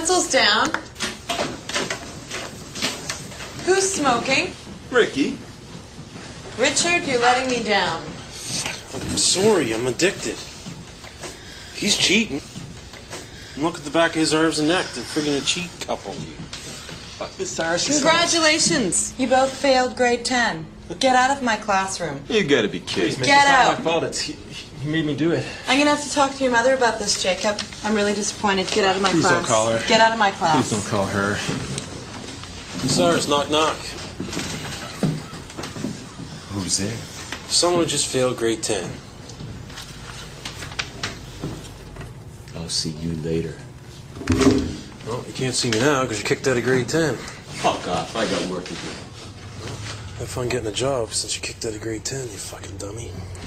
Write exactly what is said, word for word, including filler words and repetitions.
Pencils down. Who's smoking? Ricky. Richard, you're letting me down. I'm sorry, I'm addicted. He's cheating. And look at the back of his arms and neck. They're friggin' a cheat couple. Miss Cyrus. Congratulations. You both failed grade ten. Get out of my classroom. You gotta be kidding me. Get out. It's not my fault. It's, he, he made me do it. I'm gonna have to talk to your mother about this, Jacob. I'm really disappointed. Get out of my Please class. don't call her. Get out of my class. Please don't call her. Cyrus, knock knock. Who's there? Someone who just failed grade ten. I'll see you later. Well, you can't see me now because you're kicked out of grade ten. Fuck off. I got work to do. Have fun getting a job since you kicked out of grade ten, you fucking dummy.